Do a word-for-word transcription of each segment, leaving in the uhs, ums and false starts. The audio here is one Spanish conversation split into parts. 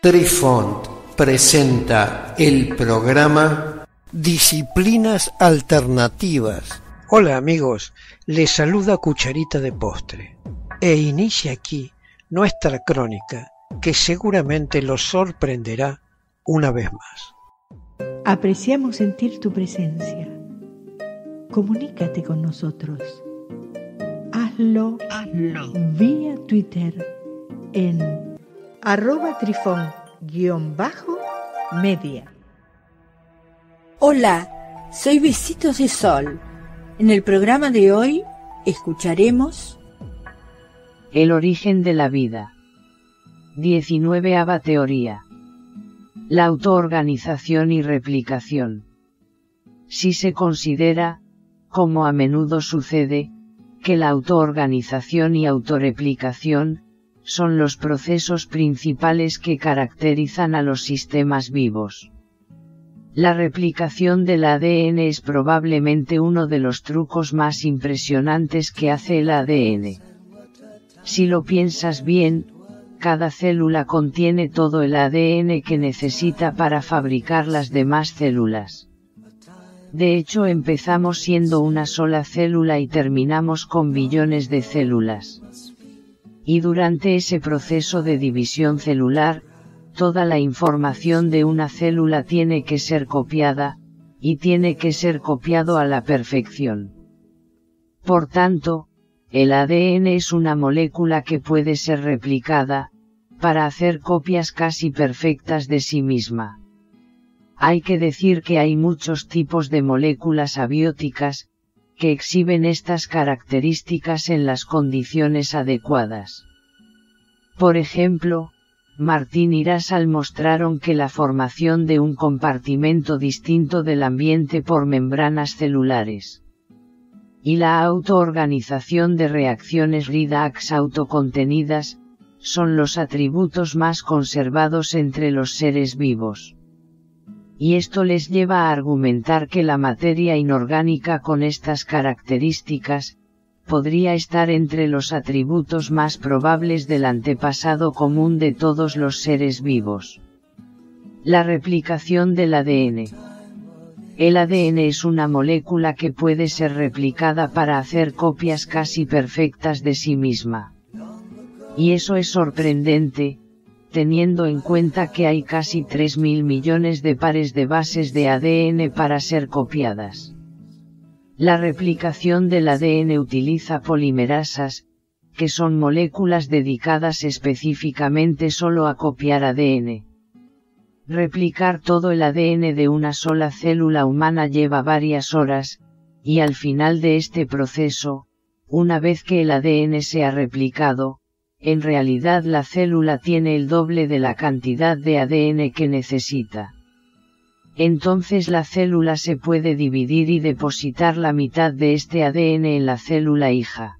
Trifont presenta el programa Disciplinas Alternativas. Hola amigos, les saluda Cucharita de Postre e inicia aquí nuestra crónica que seguramente los sorprenderá una vez más. Apreciamos sentir tu presencia. Comunícate con nosotros. Hazlo, Hazlo. vía Twitter en arroba trifón guión bajo media. Hola, soy Besitos de Sol. En el programa de hoy escucharemos El origen de la vida. diecinueveava teoría. La autoorganización y replicación. Si se considera, como a menudo sucede, que la autoorganización y autorreplicación son los procesos principales que caracterizan a los sistemas vivos. La replicación del A D N es probablemente uno de los trucos más impresionantes que hace el A D N. Si lo piensas bien, cada célula contiene todo el A D N que necesita para fabricar las demás células. De hecho, empezamos siendo una sola célula y terminamos con billones de células. Y durante ese proceso de división celular, toda la información de una célula tiene que ser copiada, y tiene que ser copiado a la perfección. Por tanto, el A D N es una molécula que puede ser replicada, para hacer copias casi perfectas de sí misma. Hay que decir que hay muchos tipos de moléculas abióticas, que exhiben estas características en las condiciones adecuadas. Por ejemplo, Martín y Rasal mostraron que la formación de un compartimento distinto del ambiente por membranas celulares y la autoorganización de reacciones redox autocontenidas son los atributos más conservados entre los seres vivos. Y esto les lleva a argumentar que la materia inorgánica con estas características podría estar entre los atributos más probables del antepasado común de todos los seres vivos. La replicación del A D N. El A D N es una molécula que puede ser replicada para hacer copias casi perfectas de sí misma. Y eso es sorprendente, teniendo en cuenta que hay casi tres mil millones de pares de bases de A D N para ser copiadas. La replicación del A D N utiliza polimerasas, que son moléculas dedicadas específicamente solo a copiar A D N. Replicar todo el A D N de una sola célula humana lleva varias horas, y al final de este proceso, una vez que el A D N se ha replicado, en realidad la célula tiene el doble de la cantidad de A D N que necesita. Entonces la célula se puede dividir y depositar la mitad de este A D N en la célula hija.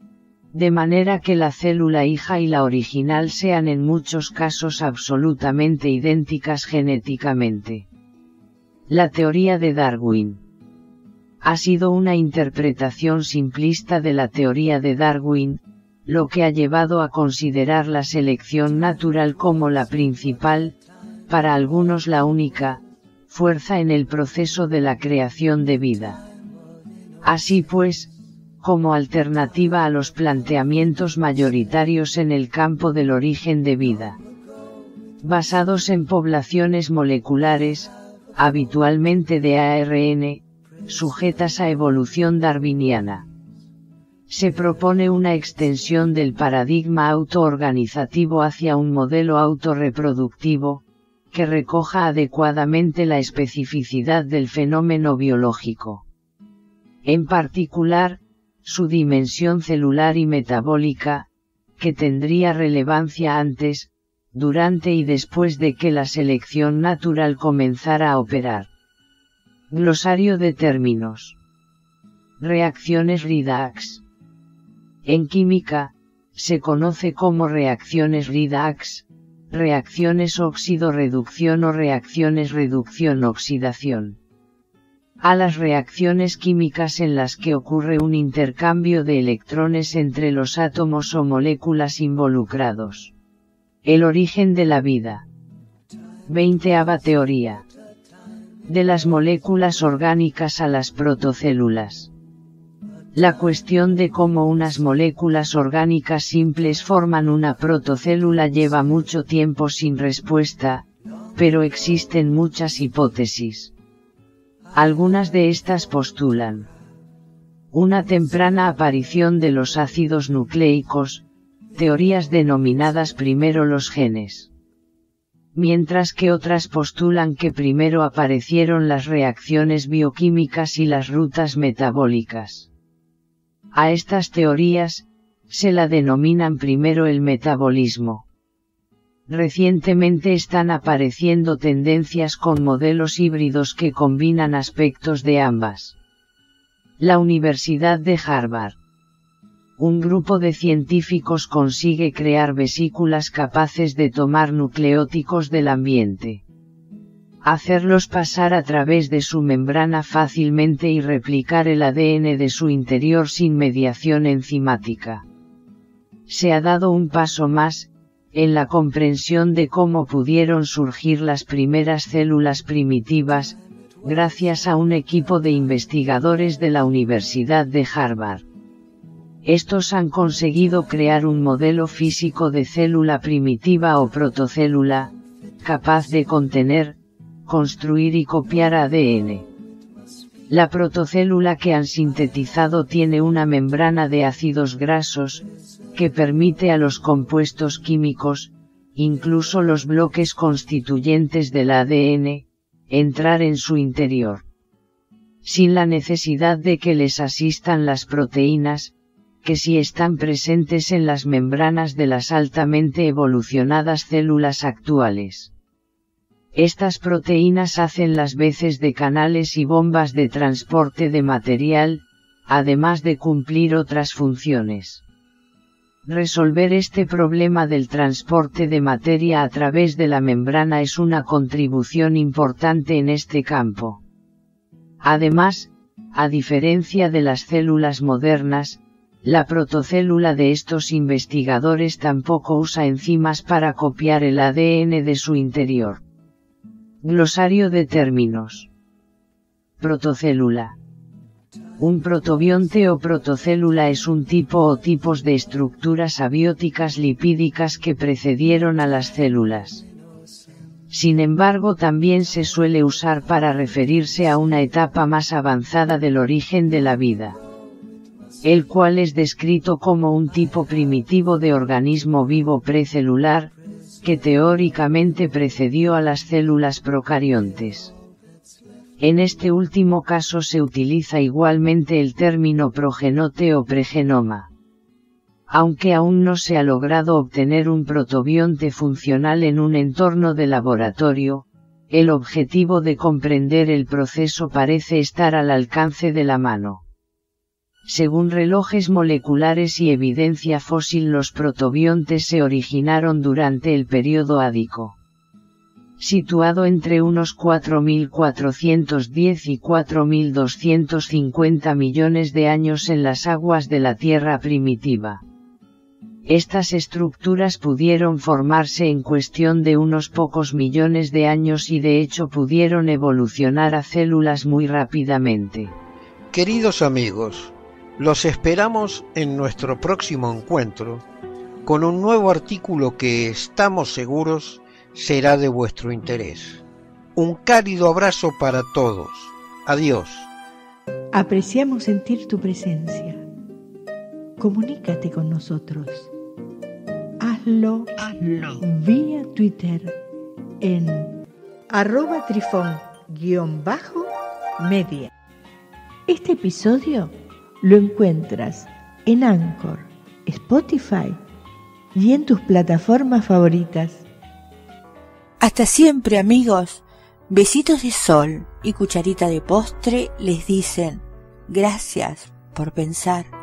De manera que la célula hija y la original sean en muchos casos absolutamente idénticas genéticamente. La teoría de Darwin ha sido una interpretación simplista de la teoría de Darwin, lo que ha llevado a considerar la selección natural como la principal, para algunos la única, fuerza en el proceso de la creación de vida. Así pues, como alternativa a los planteamientos mayoritarios en el campo del origen de vida, basados en poblaciones moleculares, habitualmente de A R N, sujetas a evolución darwiniana, se propone una extensión del paradigma autoorganizativo hacia un modelo autorreproductivo, que recoja adecuadamente la especificidad del fenómeno biológico. En particular, su dimensión celular y metabólica, que tendría relevancia antes, durante y después de que la selección natural comenzara a operar. Glosario de términos. Reacciones redox. En química, se conoce como reacciones redox, reacciones óxido-reducción o reacciones reducción-oxidación. A las reacciones químicas en las que ocurre un intercambio de electrones entre los átomos o moléculas involucrados. El origen de la vida. Veinteava teoría. De las moléculas orgánicas a las protocélulas. La cuestión de cómo unas moléculas orgánicas simples forman una protocélula lleva mucho tiempo sin respuesta, pero existen muchas hipótesis. Algunas de estas postulan una temprana aparición de los ácidos nucleicos, teorías denominadas primero los genes. Mientras que otras postulan que primero aparecieron las reacciones bioquímicas y las rutas metabólicas. A estas teorías, se la denominan primero el metabolismo. Recientemente están apareciendo tendencias con modelos híbridos que combinan aspectos de ambas. La Universidad de Harvard. Un grupo de científicos consigue crear vesículas capaces de tomar nucleóticos del ambiente, hacerlos pasar a través de su membrana fácilmente y replicar el A D N de su interior sin mediación enzimática. Se ha dado un paso más, en la comprensión de cómo pudieron surgir las primeras células primitivas, gracias a un equipo de investigadores de la Universidad de Harvard. Estos han conseguido crear un modelo físico de célula primitiva o protocélula, capaz de contener, construir y copiar A D N. La protocélula que han sintetizado tiene una membrana de ácidos grasos, que permite a los compuestos químicos, incluso los bloques constituyentes del A D N, entrar en su interior, sin la necesidad de que les asistan las proteínas, que sí están presentes en las membranas de las altamente evolucionadas células actuales. Estas proteínas hacen las veces de canales y bombas de transporte de material, además de cumplir otras funciones. Resolver este problema del transporte de materia a través de la membrana es una contribución importante en este campo. Además, a diferencia de las células modernas, la protocélula de estos investigadores tampoco usa enzimas para copiar el A D N de su interior. Glosario de términos. Protocélula. Un protobionte o protocélula es un tipo o tipos de estructuras abióticas lipídicas que precedieron a las células. Sin embargo, también se suele usar para referirse a una etapa más avanzada del origen de la vida, el cual es descrito como un tipo primitivo de organismo vivo precelular, que teóricamente precedió a las células procariontes. En este último caso se utiliza igualmente el término progenote o pregenoma. Aunque aún no se ha logrado obtener un protobionte funcional en un entorno de laboratorio, el objetivo de comprender el proceso parece estar al alcance de la mano. Según relojes moleculares y evidencia fósil, los protobiontes se originaron durante el período Ádico, situado entre unos cuatro mil cuatrocientos diez y cuatro mil doscientos cincuenta millones de años en las aguas de la Tierra primitiva. Estas estructuras pudieron formarse en cuestión de unos pocos millones de años y de hecho pudieron evolucionar a células muy rápidamente. Queridos amigos, los esperamos en nuestro próximo encuentro con un nuevo artículo que estamos seguros será de vuestro interés. Un cálido abrazo para todos. Adiós. Apreciamos sentir tu presencia. Comunícate con nosotros. Hazlo, Hazlo. vía Twitter en arroba trifón guión bajo media. Este episodio lo encuentras en Anchor, Spotify y en tus plataformas favoritas. Hasta siempre, amigos. Besitos de sol y cucharita de postre les dicen gracias por pensar.